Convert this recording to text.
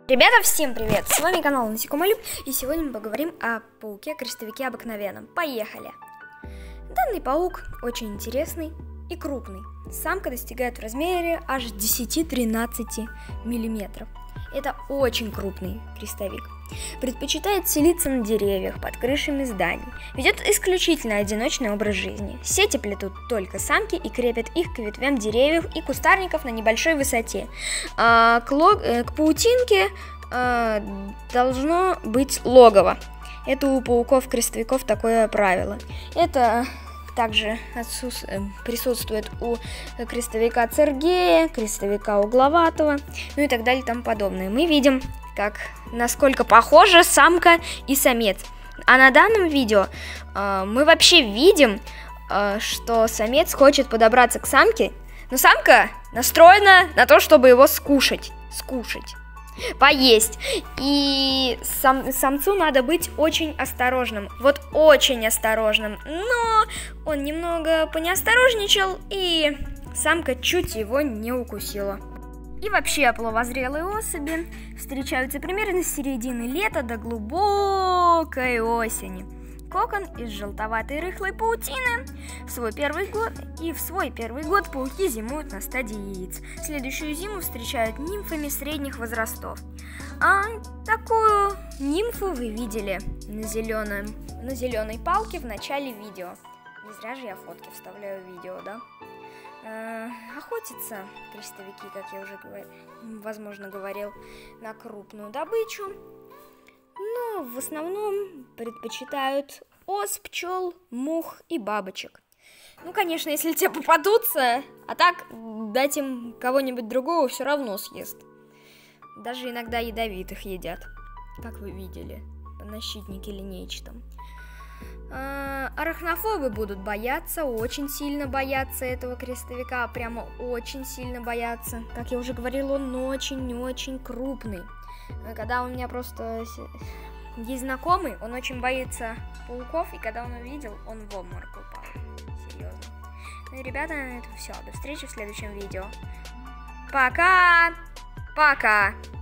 Ребята, всем привет! С вами канал Насекомолюб, и сегодня мы поговорим о пауке-крестовике обыкновенном. Поехали! Данный паук очень интересный и крупный. Самка достигает в размере аж 10-13 мм. Это очень крупный крестовик. Предпочитает селиться на деревьях, под крышами зданий. Ведет исключительно одиночный образ жизни. Сети плетут только самки и крепят их к ветвям деревьев и кустарников на небольшой высоте. К паутинке должно быть логово. Это у пауков-крестовиков такое правило. Это также присутствует у крестовика Цергея, крестовика угловатого, ну и так далее и тому подобное. Мы видим, насколько похожа самка и самец. А на данном видео мы вообще видим, что самец хочет подобраться к самке, но самка настроена на то, чтобы его скушать, поесть. И самцу надо быть очень осторожным, вот очень осторожным. Но он немного понеосторожничал, и самка чуть его не укусила. И вообще половозрелые особи встречаются примерно с середины лета до глубокой осени. Кокон из желтоватой рыхлой паутины. В свой первый год пауки зимуют на стадии яиц. Следующую зиму встречают нимфами средних возрастов. А такую нимфу вы видели на зеленой палке в начале видео. Не зря же я фотки вставляю в видео, да? Охотятся крестовики, как я уже говорил, на крупную добычу. Но в основном предпочитают ос, пчел, мух и бабочек. Ну, конечно, если те попадутся, а так дать им кого-нибудь другого все равно съест. Даже иногда ядовитых едят, как вы видели, на щитнике линейчатом. Арахнофобы будут бояться, очень сильно бояться этого крестовика, прямо очень сильно бояться. Как я уже говорила, он очень-очень крупный. Когда у меня просто есть знакомый, он очень боится пауков, и когда он увидел, он в обморок упал. Серьезно. Ну и, ребята, на этом все. До встречи в следующем видео. Пока! Пока!